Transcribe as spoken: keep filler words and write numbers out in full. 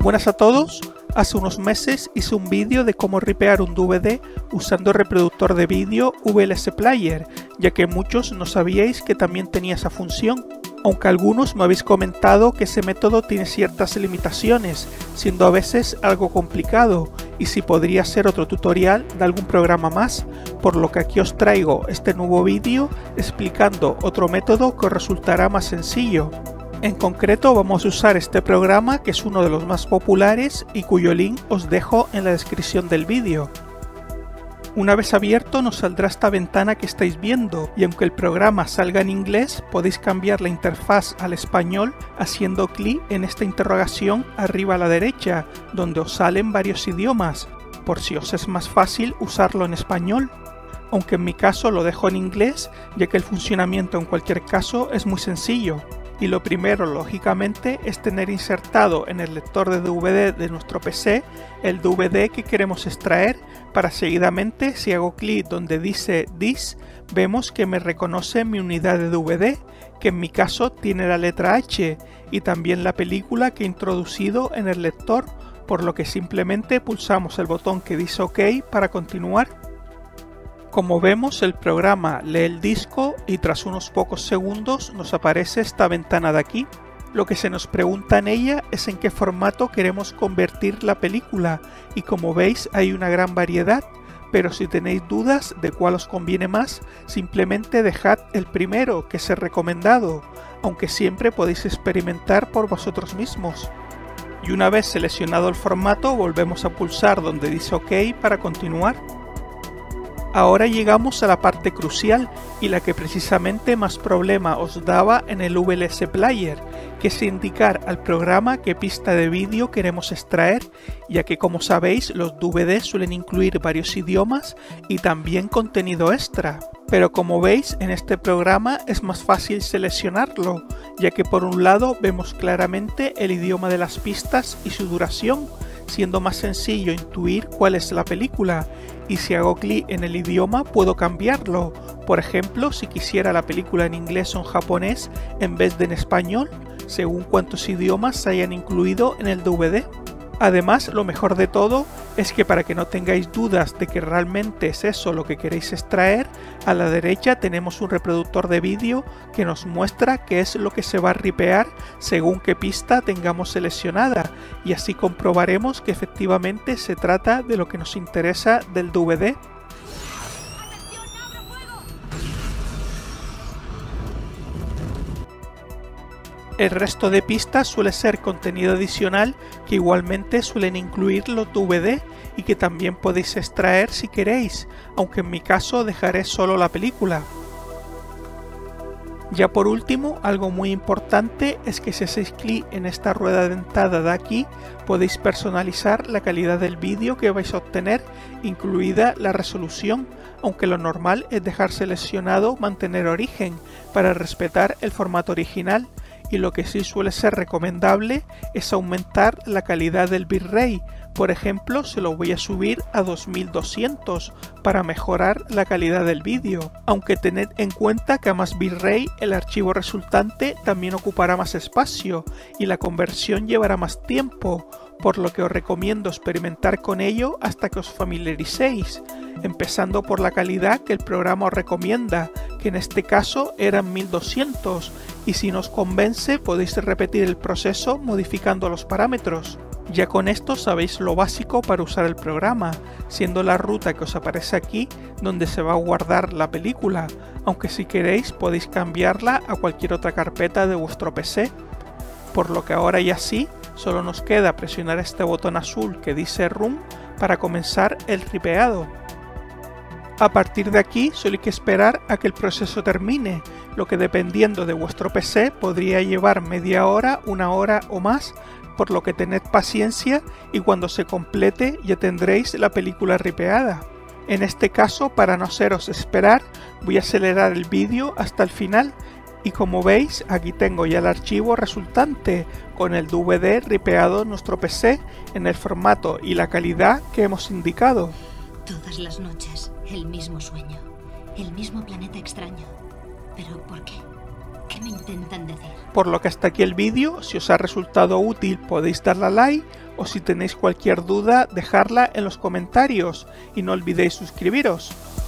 Buenas a todos, hace unos meses hice un vídeo de cómo ripear un D V D usando el reproductor de vídeo V L S Player, ya que muchos no sabíais que también tenía esa función, aunque algunos me habéis comentado que ese método tiene ciertas limitaciones, siendo a veces algo complicado, y si podría ser otro tutorial de algún programa más, por lo que aquí os traigo este nuevo vídeo explicando otro método que os resultará más sencillo. En concreto vamos a usar este programa, que es uno de los más populares y cuyo link os dejo en la descripción del vídeo. Una vez abierto nos saldrá esta ventana que estáis viendo, y aunque el programa salga en inglés podéis cambiar la interfaz al español haciendo clic en esta interrogación arriba a la derecha, donde os salen varios idiomas, por si os es más fácil usarlo en español. Aunque en mi caso lo dejo en inglés, ya que el funcionamiento en cualquier caso es muy sencillo. Y lo primero, lógicamente, es tener insertado en el lector de D V D de nuestro P C el D V D que queremos extraer, para seguidamente, si hago clic donde dice This, vemos que me reconoce mi unidad de D V D, que en mi caso tiene la letra H, y también la película que he introducido en el lector, por lo que simplemente pulsamos el botón que dice OK para continuar. Como vemos, el programa lee el disco y tras unos pocos segundos nos aparece esta ventana de aquí. Lo que se nos pregunta en ella es en qué formato queremos convertir la película, y como veis hay una gran variedad, pero si tenéis dudas de cuál os conviene más, simplemente dejad el primero, que es el recomendado, aunque siempre podéis experimentar por vosotros mismos. Y una vez seleccionado el formato, volvemos a pulsar donde dice OK para continuar. Ahora llegamos a la parte crucial y la que precisamente más problema os daba en el V L S Player, que es indicar al programa qué pista de vídeo queremos extraer, ya que como sabéis los D V D suelen incluir varios idiomas y también contenido extra. Pero como veis en este programa es más fácil seleccionarlo, ya que por un lado vemos claramente el idioma de las pistas y su duración, siendo más sencillo intuir cuál es la película, y si hago clic en el idioma puedo cambiarlo, por ejemplo si quisiera la película en inglés o en japonés en vez de en español, según cuántos idiomas se hayan incluido en el D V D. Además, lo mejor de todo es que para que no tengáis dudas de que realmente es eso lo que queréis extraer, a la derecha tenemos un reproductor de vídeo que nos muestra qué es lo que se va a ripear según qué pista tengamos seleccionada, y así comprobaremos que efectivamente se trata de lo que nos interesa del D V D. El resto de pistas suele ser contenido adicional que igualmente suelen incluir los D V D y que también podéis extraer si queréis, aunque en mi caso dejaré solo la película. Ya por último, algo muy importante es que si hacéis clic en esta rueda dentada de aquí, podéis personalizar la calidad del vídeo que vais a obtener, incluida la resolución, aunque lo normal es dejar seleccionado mantener origen para respetar el formato original. Y lo que sí suele ser recomendable es aumentar la calidad del bitrate. Por ejemplo, se lo voy a subir a dos mil doscientos para mejorar la calidad del vídeo, aunque tened en cuenta que a más bitrate el archivo resultante también ocupará más espacio y la conversión llevará más tiempo, por lo que os recomiendo experimentar con ello hasta que os familiaricéis, empezando por la calidad que el programa os recomienda, que en este caso eran mil doscientos, y si no os convence podéis repetir el proceso modificando los parámetros. Ya con esto sabéis lo básico para usar el programa, siendo la ruta que os aparece aquí donde se va a guardar la película, aunque si queréis podéis cambiarla a cualquier otra carpeta de vuestro P C. Por lo que ahora ya sí, solo nos queda presionar este botón azul que dice Run para comenzar el ripeado. A partir de aquí solo hay que esperar a que el proceso termine, lo que dependiendo de vuestro P C podría llevar media hora, una hora o más, por lo que tened paciencia y cuando se complete ya tendréis la película ripeada. En este caso, para no haceros esperar, voy a acelerar el vídeo hasta el final. Y como veis, aquí tengo ya el archivo resultante con el D V D ripeado en nuestro P C en el formato y la calidad que hemos indicado. Todas las noches, el mismo sueño, el mismo planeta extraño. ¿Pero por qué? ¿Qué me intentan decir? Por lo que hasta aquí el vídeo. Si os ha resultado útil podéis darle a like, o si tenéis cualquier duda dejarla en los comentarios y no olvidéis suscribiros.